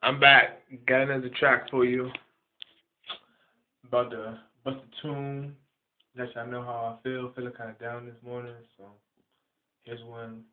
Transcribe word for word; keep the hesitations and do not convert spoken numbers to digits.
I'm back. Got another track for you. About to bust a tune. Let y'all know how I feel. Feeling kind of down this morning. So here's one